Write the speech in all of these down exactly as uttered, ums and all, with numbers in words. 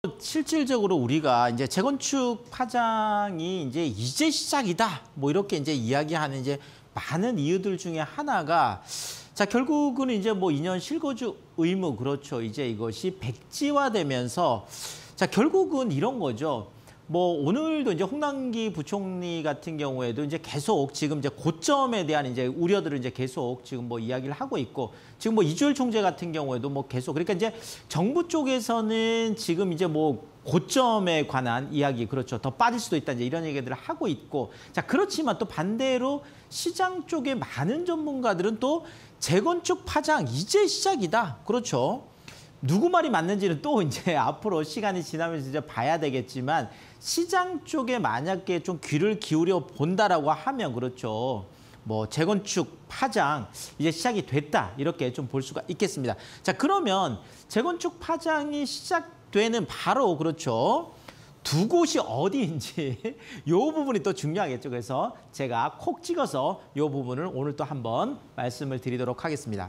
실질적으로 우리가 이제 재건축 파장이 이제 이제 시작이다. 뭐 이렇게 이제 이야기하는 이제 많은 이유들 중에 하나가 자, 결국은 이제 뭐 이 년 실거주 의무 그렇죠. 이제 이것이 백지화되면서 자, 결국은 이런 거죠. 뭐 오늘도 이제 홍남기 부총리 같은 경우에도 이제 계속 지금 이제 고점에 대한 이제 우려들을 이제 계속 지금 뭐 이야기를 하고 있고 지금 뭐 이주열 총재 같은 경우에도 뭐 계속 그러니까 이제 정부 쪽에서는 지금 이제 뭐 고점에 관한 이야기 그렇죠. 더 빠질 수도 있다 이제 이런 얘기들을 하고 있고 자, 그렇지만 또 반대로 시장 쪽에 많은 전문가들은 또 재건축 파장 이제 시작이다. 그렇죠. 누구 말이 맞는지는 또 이제 앞으로 시간이 지나면서 이제 봐야 되겠지만 시장 쪽에 만약에 좀 귀를 기울여 본다라고 하면 그렇죠. 뭐 재건축 파장 이제 시작이 됐다 이렇게 좀 볼 수가 있겠습니다. 자, 그러면 재건축 파장이 시작되는 바로 그렇죠. 두 곳이 어디인지 이 부분이 또 중요하겠죠. 그래서 제가 콕 찍어서 이 부분을 오늘 또 한번 말씀을 드리도록 하겠습니다.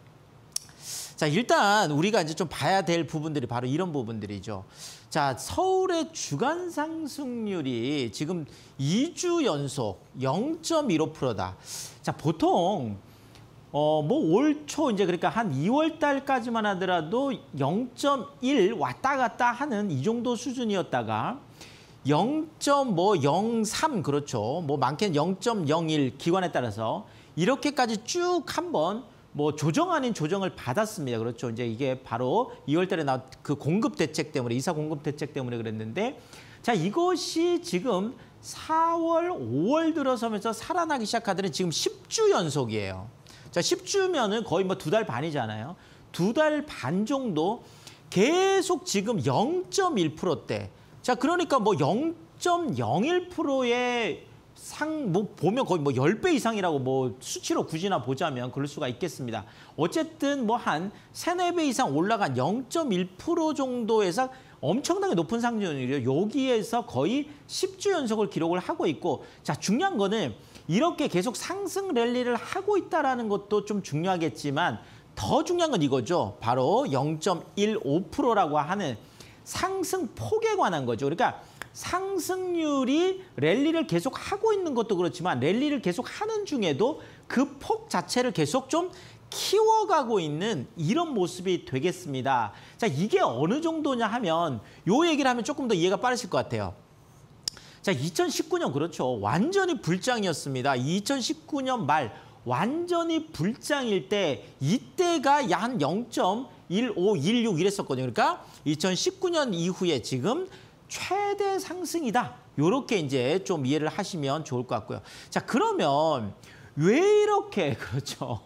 자, 일단 우리가 이제 좀 봐야 될 부분들이 바로 이런 부분들이죠. 자, 서울의 주간 상승률이 지금 이 주 연속 영 점 일오 퍼센트다. 자, 보통 어 뭐 올 초 이제 그러니까 한 이월 달까지만 하더라도 영 점 일 왔다 갔다 하는 이 정도 수준이었다가 영 점 영삼 그렇죠. 뭐 많게는 영 점 영일 기관에 따라서 이렇게까지 쭉 한번 뭐 조정 아닌 조정을 받았습니다. 그렇죠. 이제 이게 바로 이월 달에 나온 그 공급 대책 때문에 이사 공급 대책 때문에 그랬는데 자, 이것이 지금 사월, 오월 들어서면서 살아나기 시작하더니 지금 십 주 연속이에요. 자, 십 주면은 거의 뭐 두 달 반이잖아요. 두 달 반 정도 계속 지금 영 점 일 퍼센트대. 자, 그러니까 뭐 영 점 영일 퍼센트의 상, 뭐, 보면 거의 뭐 십 배 이상이라고 뭐 수치로 굳이나 보자면 그럴 수가 있겠습니다. 어쨌든 뭐 한 세네 배 이상 올라간 영 점 일 퍼센트 정도에서 엄청나게 높은 상승률이에요. 여기에서 거의 십 주 연속을 기록을 하고 있고 자, 중요한 거는 이렇게 계속 상승 랠리를 하고 있다는 것도 좀 중요하겠지만 더 중요한 건 이거죠. 바로 영 점 일오 퍼센트라고 하는 상승폭에 관한 거죠. 그러니까 상승률이 랠리를 계속 하고 있는 것도 그렇지만 랠리를 계속 하는 중에도 그 폭 자체를 계속 좀 키워가고 있는 이런 모습이 되겠습니다. 자, 이게 어느 정도냐 하면 요 얘기를 하면 조금 더 이해가 빠르실 것 같아요. 자, 이천십구 년 그렇죠. 완전히 불장이었습니다. 이천십구 년 말 완전히 불장일 때 이때가 한 영 점 일오, 일육 이랬었거든요. 그러니까 이천십구 년 이후에 지금 최대 상승이다. 요렇게 이제 좀 이해를 하시면 좋을 것 같고요. 자, 그러면 왜 이렇게 그렇죠?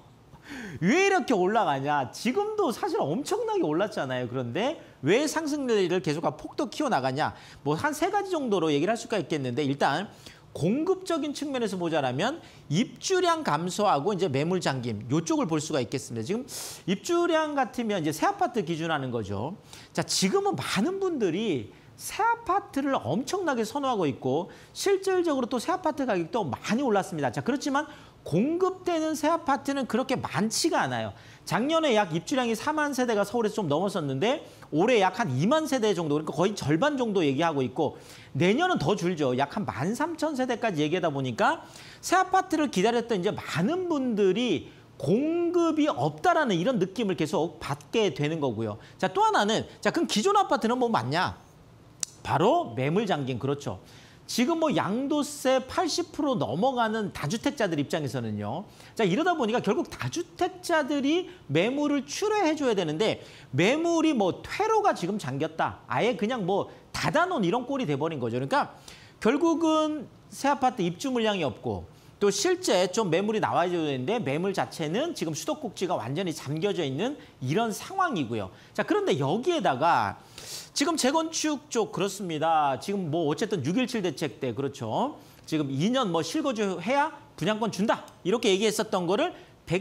왜 이렇게 올라가냐? 지금도 사실 엄청나게 올랐잖아요. 그런데 왜 상승률을 계속하고 폭도 키워나가냐? 뭐 한 세 가지 정도로 얘기를 할 수가 있겠는데 일단 공급적인 측면에서 보자라면 입주량 감소하고 이제 매물 잠김 요쪽을 볼 수가 있겠습니다. 지금 입주량 같으면 이제 새 아파트 기준하는 거죠. 자, 지금은 많은 분들이 새 아파트를 엄청나게 선호하고 있고 실질적으로 또 새 아파트 가격도 많이 올랐습니다. 자, 그렇지만 공급되는 새 아파트는 그렇게 많지가 않아요. 작년에 약 입주량이 사만 세대가 서울에서 좀 넘었었는데 올해 약 한 이만 세대 정도 그러니까 거의 절반 정도 얘기하고 있고 내년은 더 줄죠. 약 한 만 삼천 세대까지 얘기하다 보니까 새 아파트를 기다렸던 이제 많은 분들이 공급이 없다라는 이런 느낌을 계속 받게 되는 거고요. 자, 또 하나는 자, 그럼 기존 아파트는 뭐 맞냐? 바로 매물 잠김 그렇죠. 지금 뭐 양도세 팔십 퍼센트 넘어가는 다주택자들 입장에서는요. 자, 이러다 보니까 결국 다주택자들이 매물을 출회해줘야 되는데 매물이 뭐 퇴로가 지금 잠겼다. 아예 그냥 뭐 닫아놓은 이런 꼴이 돼버린 거죠. 그러니까 결국은 새 아파트 입주 물량이 없고 또 실제 좀 매물이 나와줘야 되는데 매물 자체는 지금 수도꼭지가 완전히 잠겨져 있는 이런 상황이고요. 자, 그런데 여기에다가 지금 재건축 쪽 그렇습니다. 지금 뭐 어쨌든 육점일칠 대책 때 그렇죠. 지금 이 년 뭐 실거주 해야 분양권 준다. 이렇게 얘기했었던 거를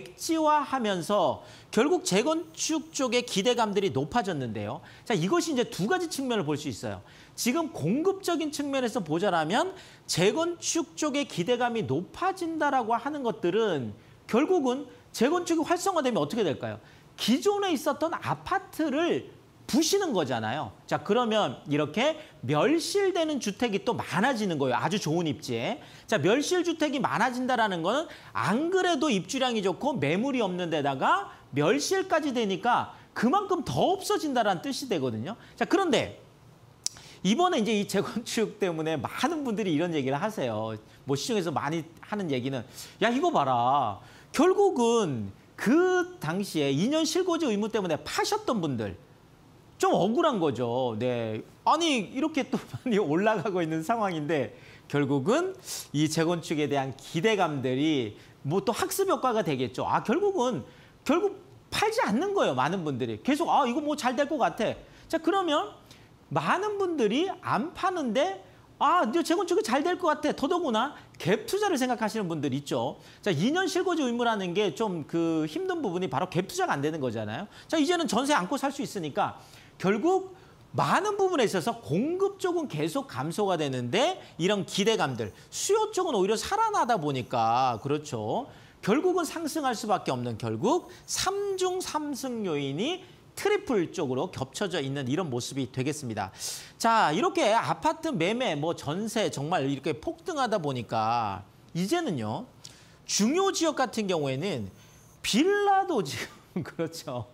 백지화하면서 결국 재건축 쪽의 기대감들이 높아졌는데요. 자, 이것이 이제 두 가지 측면을 볼 수 있어요. 지금 공급적인 측면에서 보자라면 재건축 쪽의 기대감이 높아진다라고 하는 것들은 결국은 재건축이 활성화되면 어떻게 될까요? 기존에 있었던 아파트를 부시는 거잖아요. 자, 그러면 이렇게 멸실되는 주택이 또 많아지는 거예요. 아주 좋은 입지에. 자, 멸실 주택이 많아진다라는 거는 안 그래도 입주량이 좋고 매물이 없는 데다가 멸실까지 되니까 그만큼 더 없어진다라는 뜻이 되거든요. 자, 그런데 이번에 이제 이 재건축 때문에 많은 분들이 이런 얘기를 하세요. 뭐 시중에서 많이 하는 얘기는 야, 이거 봐라. 결국은 그 당시에 이 년 실거주 의무 때문에 파셨던 분들 좀 억울한 거죠. 네. 아니, 이렇게 또 많이 올라가고 있는 상황인데 결국은 이 재건축에 대한 기대감들이 뭐 또 학습 효과가 되겠죠. 아, 결국은 결국 팔지 않는 거예요. 많은 분들이. 계속 아, 이거 뭐 잘 될 것 같아. 자, 그러면 많은 분들이 안 파는데 아, 이제 재건축이 잘 될 것 같아. 더더구나 갭 투자를 생각하시는 분들 있죠. 자, 이 년 실거주 의무라는 게 좀 그 힘든 부분이 바로 갭 투자가 안 되는 거잖아요. 자, 이제는 전세 안고 살 수 있으니까 결국 많은 부분에 있어서 공급 쪽은 계속 감소가 되는데 이런 기대감들, 수요 쪽은 오히려 살아나다 보니까 그렇죠. 결국은 상승할 수밖에 없는 결국 삼중 삼승 요인이 트리플 쪽으로 겹쳐져 있는 이런 모습이 되겠습니다. 자, 이렇게 아파트 매매, 뭐 전세 정말 이렇게 폭등하다 보니까 이제는요. 중요 지역 같은 경우에는 빌라도 지금 그렇죠.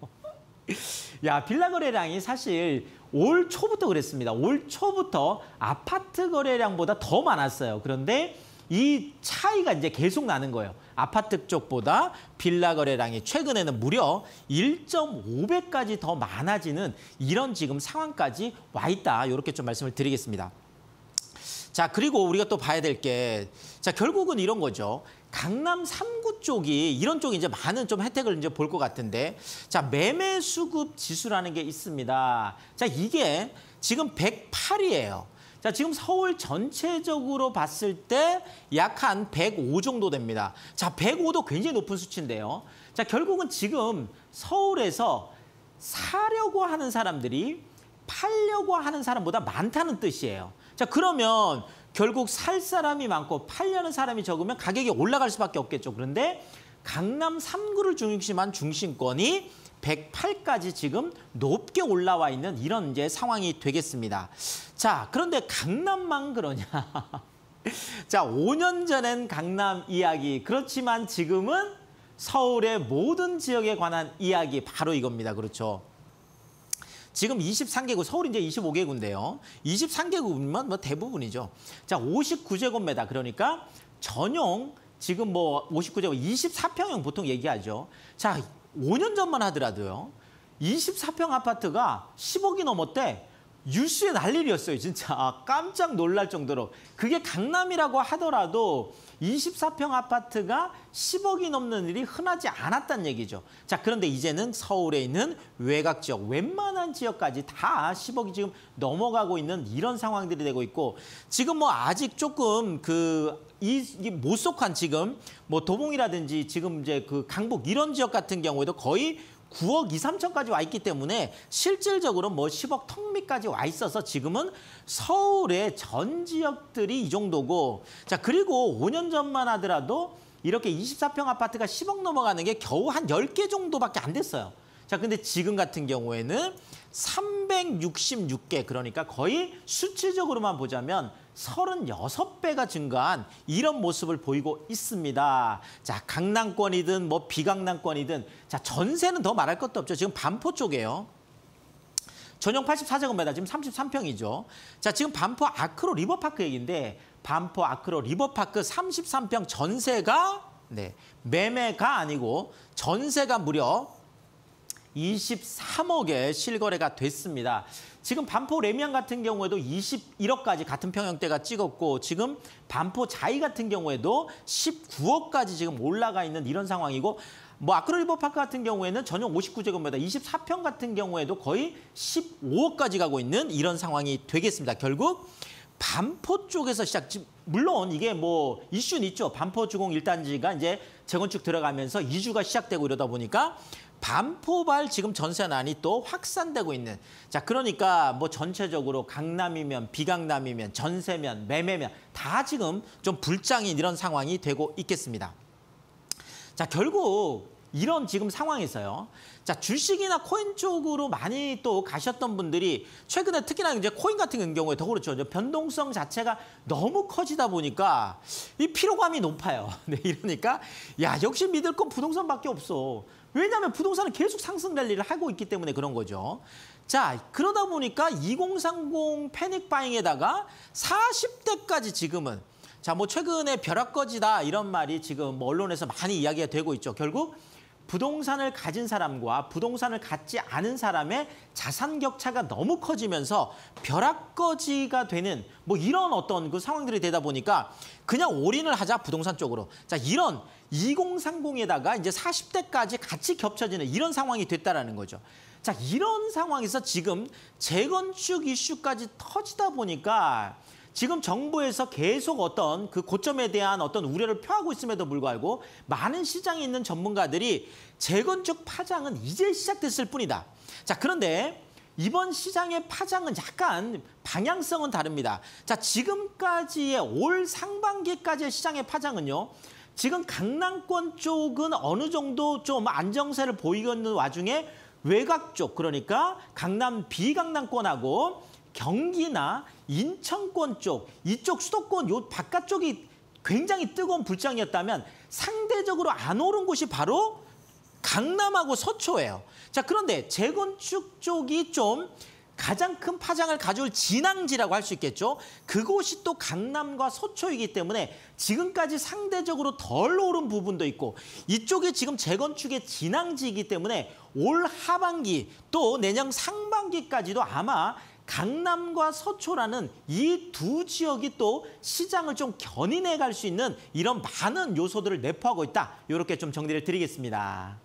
야, 빌라 거래량이 사실 올 초부터 그랬습니다. 올 초부터 아파트 거래량보다 더 많았어요. 그런데 이 차이가 이제 계속 나는 거예요. 아파트 쪽보다 빌라 거래량이 최근에는 무려 일 점 오 배까지 더 많아지는 이런 지금 상황까지 와 있다. 이렇게 좀 말씀을 드리겠습니다. 자, 그리고 우리가 또 봐야 될 게, 자, 결국은 이런 거죠. 강남 삼 구 쪽이, 이런 쪽이 이제 많은 좀 혜택을 이제 볼 것 같은데, 자, 매매 수급 지수라는 게 있습니다. 자, 이게 지금 백팔이에요. 자, 지금 서울 전체적으로 봤을 때 약 한 백오 정도 됩니다. 자, 백오도 굉장히 높은 수치인데요. 자, 결국은 지금 서울에서 사려고 하는 사람들이 팔려고 하는 사람보다 많다는 뜻이에요. 자, 그러면 결국 살 사람이 많고 팔려는 사람이 적으면 가격이 올라갈 수밖에 없겠죠. 그런데 강남 삼 구를 중심한 중심권이 백팔까지 지금 높게 올라와 있는 이런 이제 상황이 되겠습니다. 자, 그런데 강남만 그러냐? 자, 오 년 전엔 강남 이야기, 그렇지만 지금은 서울의 모든 지역에 관한 이야기, 바로 이겁니다. 그렇죠. 지금 이십삼 개구, 서울 이제 이십오 개구인데요. 이십삼 개구면 뭐 대부분이죠. 자, 오십구 제곱미터, 그러니까 전용 지금 뭐 오십구 제곱, 이십사 평형 보통 얘기하죠. 자, 오 년 전만 하더라도요. 이십사 평 아파트가 십억이 넘었대. 뉴스에 난리였어요. 진짜 깜짝 놀랄 정도로. 그게 강남이라고 하더라도 이십사 평 아파트가 십억이 넘는 일이 흔하지 않았다는 얘기죠. 자, 그런데 이제는 서울에 있는 외곽 지역, 웬만한 지역까지 다 십억이 지금 넘어가고 있는 이런 상황들이 되고 있고, 지금 뭐 아직 조금 그 이 못 속한 지금 뭐 도봉이라든지 지금 이제 그 강북 이런 지역 같은 경우에도 거의 구억 이삼천까지 와 있기 때문에 실질적으로 뭐 십억 턱 밑까지 와 있어서 지금은 서울의 전 지역들이 이 정도고, 자, 그리고 오 년 전만 하더라도 이렇게 이십사 평 아파트가 십억 넘어가는 게 겨우 한 열 개 정도밖에 안 됐어요. 자, 근데 지금 같은 경우에는 삼백육십육 개, 그러니까 거의 수치적으로만 보자면 서른여섯 배가 증가한 이런 모습을 보이고 있습니다. 자, 강남권이든 뭐 비강남권이든, 자, 전세는 더 말할 것도 없죠. 지금 반포 쪽이에요. 전용 팔십사 제곱미터, 지금 삼십삼 평이죠. 자, 지금 반포 아크로 리버파크 얘기인데, 반포 아크로 리버파크 삼십삼 평 전세가, 네, 매매가 아니고 전세가 무려 이십삼억에 실거래가 됐습니다. 지금 반포 레미안 같은 경우에도 이십일억까지 같은 평형대가 찍었고, 지금 반포 자이 같은 경우에도 십구억까지 지금 올라가 있는 이런 상황이고, 뭐 아크로 리버파크 같은 경우에는 전용 오십구 제곱미터, 이십사 평 같은 경우에도 거의 십오억까지 가고 있는 이런 상황이 되겠습니다. 결국 반포 쪽에서 시작, 물론 이게 뭐 이슈는 있죠. 반포 주공 일 단지가 이제 재건축 들어가면서 이주가 시작되고 이러다 보니까 반포발 지금 전세난이 또 확산되고 있는, 자, 그러니까 뭐 전체적으로 강남이면 비강남이면 전세면 매매면 다 지금 좀 불장인 이런 상황이 되고 있겠습니다. 자, 결국 이런 지금 상황에서요. 자, 주식이나 코인 쪽으로 많이 또 가셨던 분들이 최근에 특히나 이제 코인 같은 경우에 더 그렇죠. 이제 변동성 자체가 너무 커지다 보니까 이 피로감이 높아요. 네, 이러니까 야, 역시 믿을 건 부동산밖에 없어. 왜냐하면 부동산은 계속 상승 랠리를 하고 있기 때문에 그런 거죠. 자, 그러다 보니까 이공삼공 패닉 바잉에다가 사십 대까지 지금은 자, 뭐 최근에 벼락거지다 이런 말이 지금 뭐 언론에서 많이 이야기가 되고 있죠. 결국 부동산을 가진 사람과 부동산을 갖지 않은 사람의 자산 격차가 너무 커지면서 벼락거지가 되는 뭐 이런 어떤 그 상황들이 되다 보니까 그냥 올인을 하자 부동산 쪽으로. 자, 이런 이공삼공에다가 이제 사십 대까지 같이 겹쳐지는 이런 상황이 됐다라는 거죠. 자, 이런 상황에서 지금 재건축 이슈까지 터지다 보니까 지금 정부에서 계속 어떤 그 고점에 대한 어떤 우려를 표하고 있음에도 불구하고 많은 시장에 있는 전문가들이 재건축 파장은 이제 시작됐을 뿐이다. 자, 그런데 이번 시장의 파장은 약간 방향성은 다릅니다. 자, 지금까지의 올 상반기까지의 시장의 파장은요. 지금 강남권 쪽은 어느 정도 좀 안정세를 보이고 있는 와중에 외곽 쪽, 그러니까 강남 비강남권하고 경기나 인천권 쪽, 이쪽 수도권 요 바깥쪽이 굉장히 뜨거운 불장이었다면 상대적으로 안 오른 곳이 바로 강남하고 서초예요. 자, 그런데 재건축 쪽이 좀 가장 큰 파장을 가져올 진앙지라고 할 수 있겠죠. 그곳이 또 강남과 서초이기 때문에 지금까지 상대적으로 덜 오른 부분도 있고 이쪽이 지금 재건축의 진앙지이기 때문에 올 하반기 또 내년 상반기까지도 아마 강남과 서초라는 이 두 지역이 또 시장을 좀 견인해 갈 수 있는 이런 많은 요소들을 내포하고 있다. 이렇게 좀 정리를 드리겠습니다.